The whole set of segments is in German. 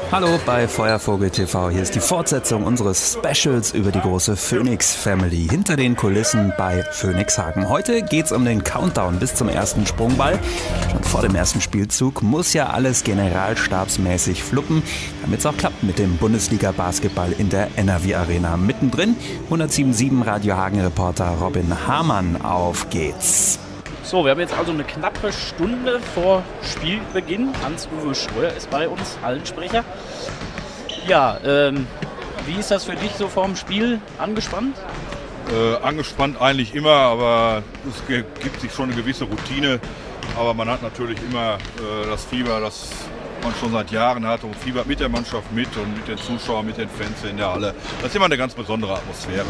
Hallo bei Feuervogel TV. Hier ist die Fortsetzung unseres Specials über die große Phoenix Family hinter den Kulissen bei Phoenixhagen. Heute geht's um den Countdown bis zum ersten Sprungball. Schon vor dem ersten Spielzug muss ja alles generalstabsmäßig fluppen, damit es auch klappt mit dem Bundesliga-Basketball in der NRW Arena. Mittendrin 107.7 Radio Hagen-Reporter Robin Hamann. Auf geht's. So, wir haben jetzt also eine knappe Stunde vor Spielbeginn. Hans-Uwe Schröer ist bei uns, Hallensprecher. Ja, wie ist das für dich so vor dem Spiel? Angespannt? Angespannt eigentlich immer, aber es gibt sich schon eine gewisse Routine. Aber man hat natürlich immer das Fieber, das man schon seit Jahren hat, und fiebert mit der Mannschaft mit und mit den Zuschauern, mit den Fans in der Halle. Das ist immer eine ganz besondere Atmosphäre.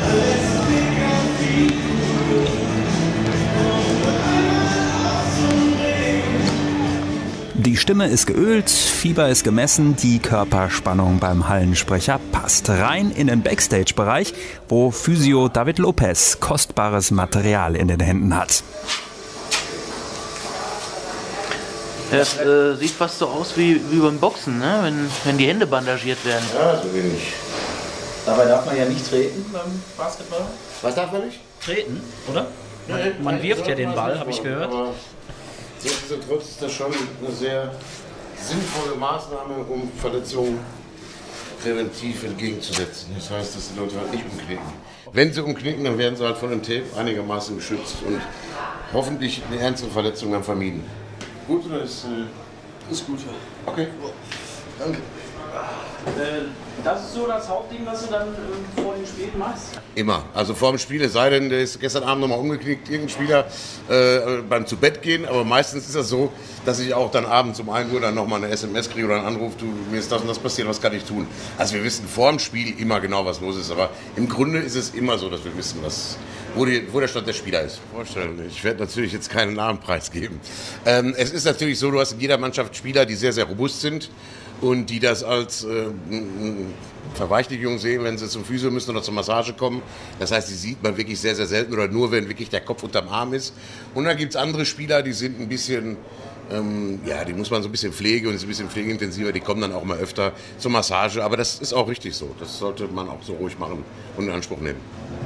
Die Stimme ist geölt, Fieber ist gemessen, die Körperspannung beim Hallensprecher passt. Rein in den Backstage-Bereich, wo Physio David Lopez kostbares Material in den Händen hat. Das sieht fast so aus wie beim Boxen, ne? Wenn die Hände bandagiert werden. Ja, so wenig. Dabei darf man ja nicht treten beim Basketball. Was darf man nicht? Treten, oder? Man wirft ja den Ball, habe ich gehört. Aber nichtsdestotrotz ist das schon eine sehr sinnvolle Maßnahme, um Verletzungen präventiv entgegenzusetzen. Das heißt, dass die Leute halt nicht umknicken. Wenn sie umknicken, dann werden sie halt von dem Tape einigermaßen geschützt und hoffentlich eine ernste Verletzung dann vermieden. Gut oder ist gut? Okay. Danke. Das ist so das Hauptding, was du dann vor dem Spiel machst? Immer. Also vor dem Spiel, es sei denn, der ist gestern Abend nochmal umgeknickt, irgendein Spieler beim zu Bett gehen. Aber meistens ist das so, dass ich auch dann abends um 1 Uhr dann nochmal eine SMS kriege oder einen Anruf, du, mir ist das und das passiert, was kann ich tun? Also wir wissen vor dem Spiel immer genau, was los ist. Aber im Grunde ist es immer so, dass wir wissen, wo der Stand der Spieler ist. Vorstellen. Ich werde natürlich jetzt keinen Namen preisgeben. Es ist natürlich so, du hast in jeder Mannschaft Spieler, die sehr, sehr robust sind und die das als Verweichlichung sehen, wenn sie zum Physio müssen oder zur Massage kommen. Das heißt, die sieht man wirklich sehr, sehr selten oder nur, wenn wirklich der Kopf unterm Arm ist. Und dann gibt es andere Spieler, die sind ein bisschen, die muss man so ein bisschen pflegen und ist ein bisschen pflegeintensiver. Die kommen dann auch mal öfter zur Massage. Aber das ist auch richtig so. Das sollte man auch so ruhig machen und in Anspruch nehmen.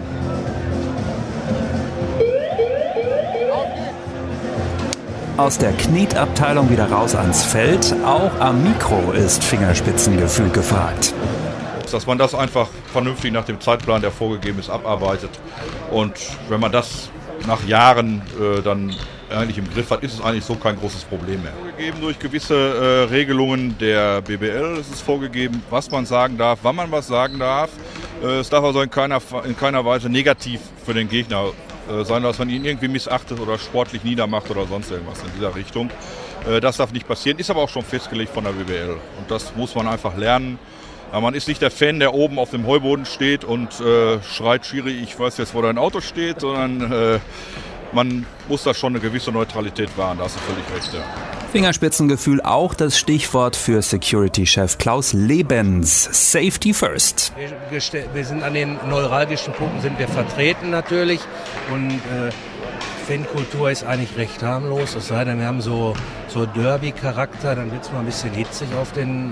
Aus der Knietabteilung wieder raus ans Feld. Auch am Mikro ist Fingerspitzengefühl gefragt. Dass man das einfach vernünftig nach dem Zeitplan, der vorgegeben ist, abarbeitet. Und wenn man das nach Jahren dann eigentlich im Griff hat, ist es eigentlich so kein großes Problem mehr. Vorgegeben durch gewisse Regelungen der BBL ist es vorgegeben, was man sagen darf, wann man was sagen darf. Es darf also in keiner Weise negativ für den Gegner sein, dass man ihn irgendwie missachtet oder sportlich niedermacht oder sonst irgendwas in dieser Richtung. Das darf nicht passieren, ist aber auch schon festgelegt von der BBL. Und das muss man einfach lernen. Ja, man ist nicht der Fan, der oben auf dem Heuboden steht und schreit, Schiri, ich weiß jetzt, wo dein Auto steht, sondern man muss da schon eine gewisse Neutralität wahren, da hast du völlig recht. Ja. Fingerspitzengefühl auch das Stichwort für Security-Chef Klaus Lebens. Safety first. Wir sind an den neuralgischen Punkten sind wir vertreten natürlich und Fankultur ist eigentlich recht harmlos. Es sei denn, wir haben so Derby-Charakter, dann wird es mal ein bisschen hitzig auf den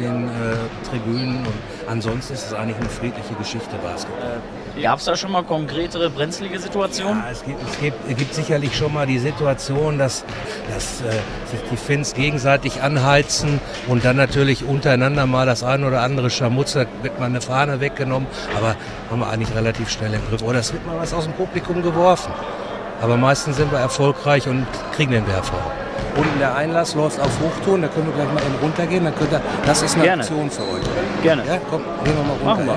Tribünen und ansonsten ist es eigentlich eine friedliche Geschichte, Basketball. Gab es da schon mal konkretere brenzlige Situationen? Ja, es gibt sicherlich schon mal die Situation, dass sich die Fans gegenseitig anheizen und dann natürlich untereinander mal das ein oder andere Scharmutzer, wird mal eine Fahne weggenommen, aber haben wir eigentlich relativ schnell im Griff. Oder es wird mal was aus dem Publikum geworfen. Aber meistens sind wir erfolgreich und kriegen den Werfer. Unten der Einlass läuft auf Hochton, da können wir gleich mal eben runtergehen. Dann das ist eine Aktion für euch. Gerne. Ja, komm, gehen wir mal runter. Machen wir.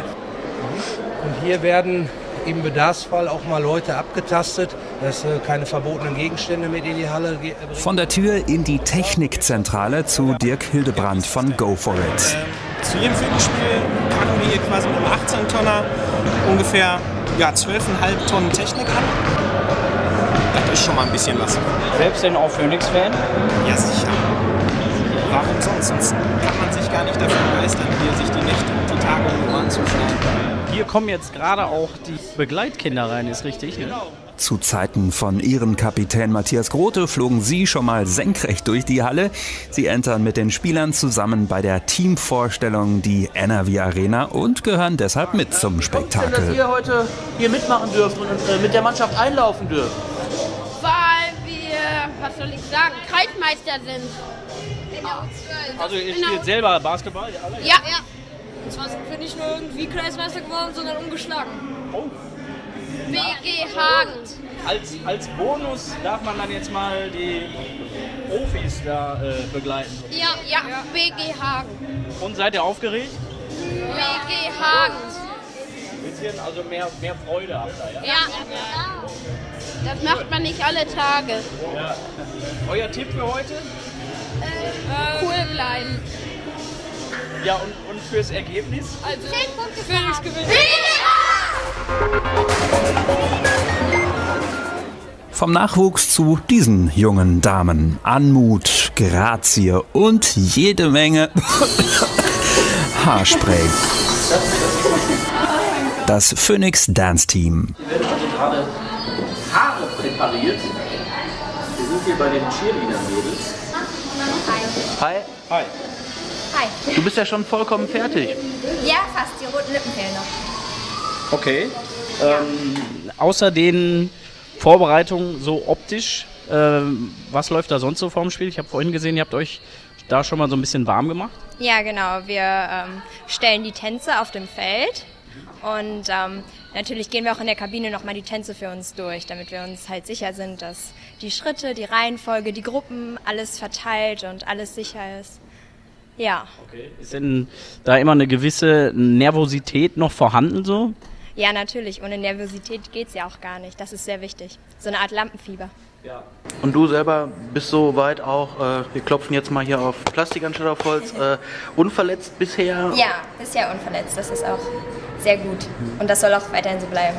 Und hier werden im Bedarfsfall auch mal Leute abgetastet, dass keine verbotenen Gegenstände mit in die Halle bringen. Von der Tür in die Technikzentrale zu Dirk Hildebrand von Go For It. Zu jedem Viertelspiel packen wir hier quasi mit einem 18-Tonner ungefähr 12,5 Tonnen Technik an. Das ist schon mal ein bisschen was. Selbst denn auch Phoenix-Fan? Ja, sicher. Warum sonst? Sonst kann man sich gar nicht dafür begeistern, hier sich die Nächte und die Tage um die Ohren zu schlagen. Hier kommen jetzt gerade auch die Begleitkinder rein, ist richtig? Genau. Zu Zeiten von ihrem Kapitän Matthias Grote flogen sie schon mal senkrecht durch die Halle. Sie entern mit den Spielern zusammen bei der Teamvorstellung die NRW Arena und gehören deshalb mit zum Spektakel. Dass ihr heute hier mitmachen dürft und mit der Mannschaft einlaufen dürft? Weil wir, was soll ich sagen, Kreismeister sind. Also ihr spielt selber Basketball? Alle? Ja. Und zwar sind wir nicht nur irgendwie Kreismeister geworden, sondern ungeschlagen. Oh. BG Hagen. Als Bonus darf man dann jetzt mal die Profis da begleiten. Ja, BG Hagen. Und seid ihr aufgeregt? BG Hagen. Ein bisschen, also mehr Freude habt ihr, ja? Ja. Das macht man nicht alle Tage. Ja. Euer Tipp für heute? Cool bleiben. Ja, und fürs Ergebnis? Also 10 Punkte Phoenix gewinnt. Vom Nachwuchs zu diesen jungen Damen. Anmut, Grazie und jede Menge Haarspray. Das Phoenix Dance Team. Hier werden also gerade Haare präpariert. Wir sind hier bei den Cheerleader-Mädels. Hi. Hi. Hi. Du bist ja schon vollkommen fertig. Ja, fast. Die roten Lippen fehlen noch. Okay. Außer den Vorbereitungen so optisch, was läuft da sonst so vorm Spiel? Ich habe vorhin gesehen, ihr habt euch da schon mal so ein bisschen warm gemacht. Ja, genau. Wir stellen die Tänze auf dem Feld und natürlich gehen wir auch in der Kabine nochmal die Tänze für uns durch, damit wir uns halt sicher sind, dass die Schritte, die Reihenfolge, die Gruppen, alles verteilt und alles sicher ist. Ja. Okay. Ist denn da immer eine gewisse Nervosität noch vorhanden so? Ja, natürlich. Ohne Nervosität geht's ja auch gar nicht. Das ist sehr wichtig. So eine Art Lampenfieber. Ja. Und du selber bist so weit auch, wir klopfen jetzt mal hier auf Plastik anstatt auf Holz, unverletzt bisher? Ja, bisher unverletzt. Das ist auch sehr gut. Und das soll auch weiterhin so bleiben.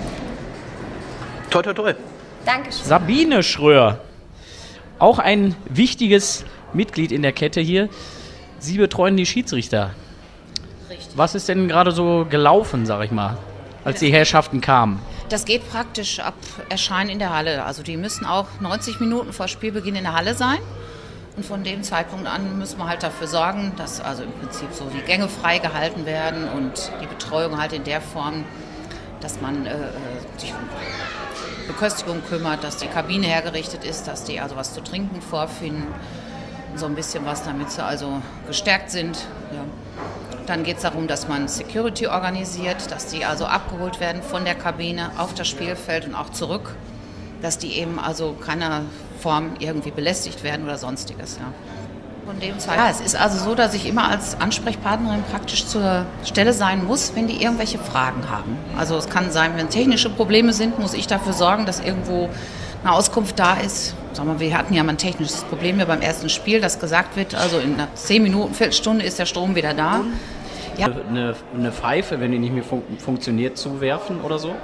Toi, toi, toi. Dankeschön. Sabine Schröer, auch ein wichtiges Mitglied in der Kette hier. Sie betreuen die Schiedsrichter. Richtig. Was ist denn gerade so gelaufen, sag ich mal, als die Herrschaften kamen? Das geht praktisch ab Erscheinen in der Halle. Also die müssen auch 90 Minuten vor Spielbeginn in der Halle sein. Und von dem Zeitpunkt an müssen wir halt dafür sorgen, dass also im Prinzip so die Gänge freigehalten werden und die Betreuung halt in der Form, dass man sich um Beköstigung kümmert, dass die Kabine hergerichtet ist, dass die also was zu trinken vorfinden. So ein bisschen was, damit sie also gestärkt sind. Ja. Dann geht es darum, dass man Security organisiert, dass die also abgeholt werden von der Kabine auf das Spielfeld und auch zurück, dass die eben also keiner Form irgendwie belästigt werden oder sonstiges. Ja. Von dem Zeitpunkt. Ja, es ist also so, dass ich immer als Ansprechpartnerin praktisch zur Stelle sein muss, wenn die irgendwelche Fragen haben. Also es kann sein, wenn technische Probleme sind, muss ich dafür sorgen, dass irgendwo eine Auskunft da ist. Sagen wir hatten ja mal ein technisches Problem hier beim ersten Spiel, dass gesagt wird, also in 10 Minuten, Viertelstunde ist der Strom wieder da. Ja. Eine Pfeife, wenn die nicht mehr funktioniert, zuwerfen oder so?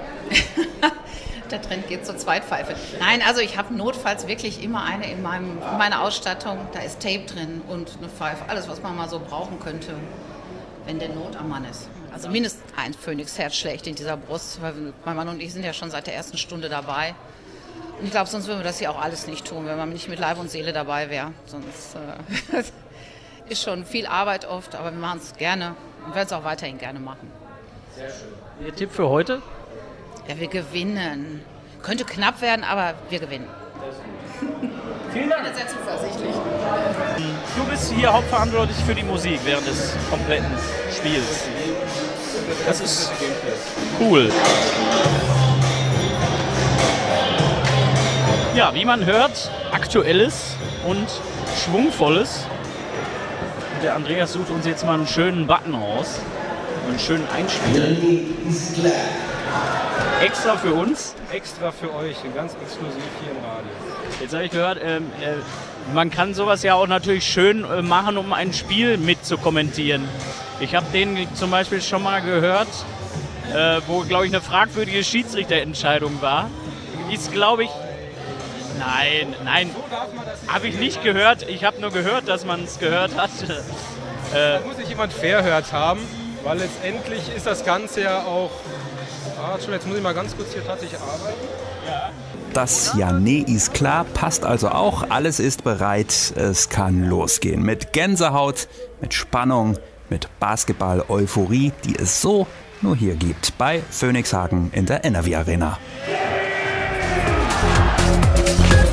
Der Trend geht zur Zweitpfeife. Nein, also ich habe notfalls wirklich immer eine in meiner Ausstattung. Da ist Tape drin und eine Pfeife. Alles, was man mal so brauchen könnte, wenn der Not am Mann ist. Also mindestens ein Phönixherz schlägt in dieser Brust. Weil mein Mann und ich sind ja schon seit der ersten Stunde dabei. Und ich glaube, sonst würden wir das hier auch alles nicht tun, wenn man nicht mit Leib und Seele dabei wäre. Sonst ist schon viel Arbeit oft, aber wir machen es gerne und werden es auch weiterhin gerne machen. Sehr schön. Ihr Tipp für heute? Ja, wir gewinnen. Könnte knapp werden, aber wir gewinnen. Vielen Dank. Ich bin sehr zuversichtlich. Du bist hier hauptverantwortlich für die Musik während des kompletten Spiels. Das ist cool. Ja, wie man hört, aktuelles und schwungvolles. Und der Andreas sucht uns jetzt mal einen schönen Button raus. Einen schönen Einspiel. Extra für uns. Extra für euch, ganz exklusiv hier im Radio. Jetzt habe ich gehört, man kann sowas ja auch natürlich schön machen, um ein Spiel mit zu kommentieren. Ich habe den zum Beispiel schon mal gehört, wo, glaube ich, eine fragwürdige Schiedsrichterentscheidung war. Ist, glaube ich, nein, habe ich nicht gehört. Ich habe nur gehört, dass man es gehört hat. Da muss sich jemand verhört haben, weil letztendlich ist das Ganze ja auch... jetzt muss ich mal ganz kurz hier tatsächlich arbeiten. Ja. Das ja, nee, ist klar, passt also auch. Alles ist bereit, es kann losgehen. Mit Gänsehaut, mit Spannung, mit Basketball-Euphorie, die es so nur hier gibt, bei Phoenix Hagen in der NRW Arena.